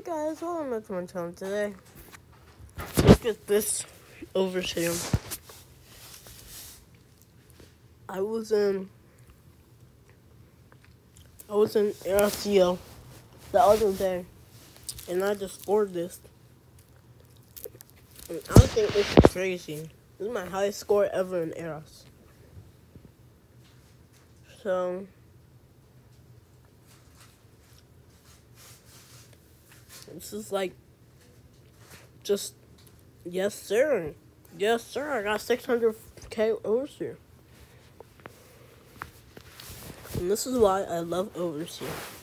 guys, welcome back to my channel today. Look at this overseer. I was in Yessir the other day, and I just scored this. And I think this is crazy. This is my highest score ever in Eros. So this is like just yes sir. Yes sir, I got 600k overseer. And this is why I love overseer.